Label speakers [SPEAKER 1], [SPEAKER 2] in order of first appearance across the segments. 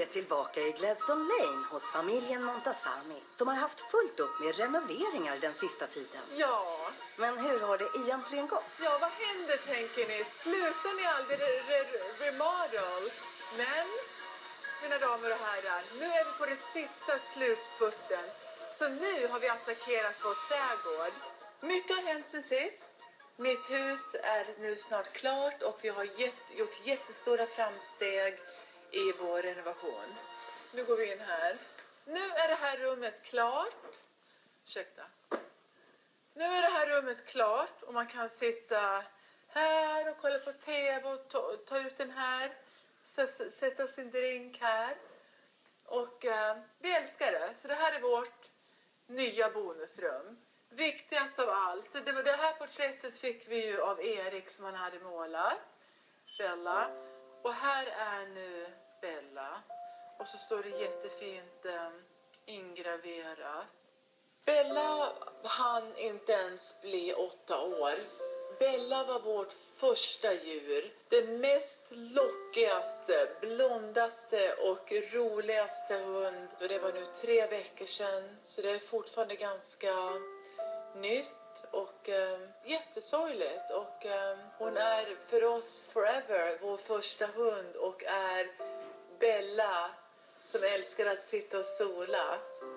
[SPEAKER 1] tillbaka i Gladstone Lane hos familjen Montazami som har haft fullt upp med renoveringar den sista tiden.
[SPEAKER 2] Ja.
[SPEAKER 1] Men hur har det egentligen gått?
[SPEAKER 2] Ja, vad händer tänker ni? Slutar ni aldrig remodel? Men, mina damer och herrar, nu är vi på det sista slutspurten. Så nu har vi attackerat vår trädgård. Mycket har hänt sen sist. Mitt hus är nu snart klart och vi har gjort jättestora framsteg i vår renovation. Nu går vi in här. Nu är det här rummet klart. Ursäkta. Nu är det här rummet klart och man kan sitta här och kolla på tv och ta ut den här. Sätta sin drink här. Och vi älskar det. Så det här är vårt nya bonusrum. Viktigast av allt. Det här porträttet fick vi ju av Erik som han hade målat. Bella. Och här är nu Bella. Och så står det jättefint ingraverat. Bella hann inte ens bli 8 år. Bella var vårt första djur. Den mest lockigaste, blondaste och roligaste hund. Och det var nu 3 veckor sedan. Så det är fortfarande ganska nytt och jättesorgligt. Och hon är för oss forever vår första hund och är Bella som älskar att sitta och sola.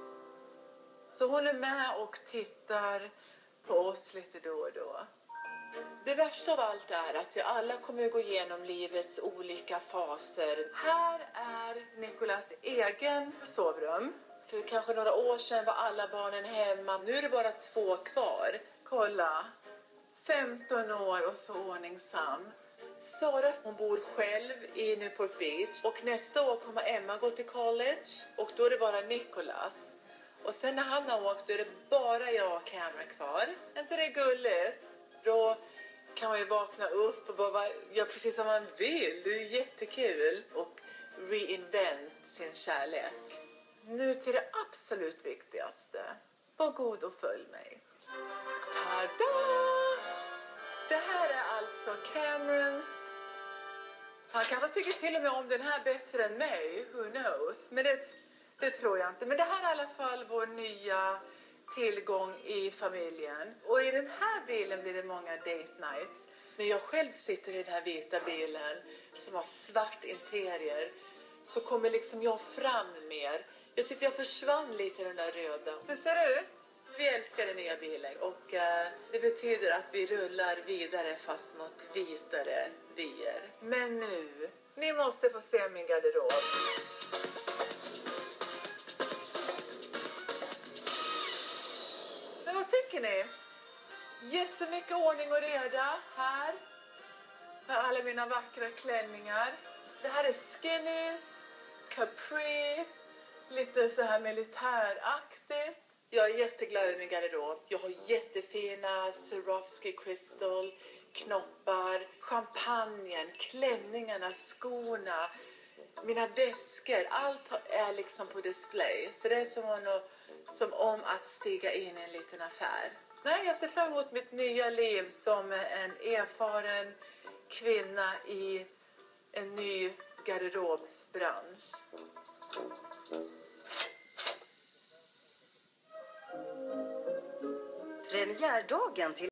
[SPEAKER 2] Så hon är med och tittar på oss lite då och då. Det värsta av allt är att vi alla kommer att gå igenom livets olika faser. Här är Nicolas egen sovrum. För kanske några år sedan var alla barnen hemma. Nu är det bara 2 kvar. Kolla. 15 år och så ordningsam. Sara hon bor själv i Newport Beach. Och nästa år kommer Emma gå till college. Och då är det bara Nicolas. Och sen när han har åkt då är det bara jag och Cameron kvar. Är inte det gulligt? Då kan man ju vakna upp och bara göra precis som man vill. Det är jättekul. Och reinvent sin kärlek. Nu till det absolut viktigaste. Var god och följ mig. Tada! Det här är alltså Camerons. Han kanske tycker till och med om den här bättre än mig. Who knows? Men det tror jag inte. Men det här är i alla fall vår nya tillgång i familjen. Och i den här bilen blir det många date nights. När jag själv sitter i den här vita bilen som har svart interiör så kommer liksom jag fram mer. Jag tyckte jag försvann lite i den där röda. Hur ser det ut? Vi älskar den nya bilen och det betyder att vi rullar vidare fast mot vitare vyer. Men nu, ni måste få se min garderob. Men vad tycker ni? Jättemycket ordning och reda här. Med alla mina vackra klänningar. Det här är skinnies, capri, lite så här militäraktigt. Jag är jätteglad över min garderob. Jag har jättefina Swarovski crystal, knoppar, champagnen, klänningarna, skorna, mina väskor. Allt är liksom på display. Så det är som om att stiga in i en liten affär. Nej, jag ser fram emot mitt nya liv som en erfaren kvinna i en ny garderobsbransch.
[SPEAKER 1] Premiärdagen till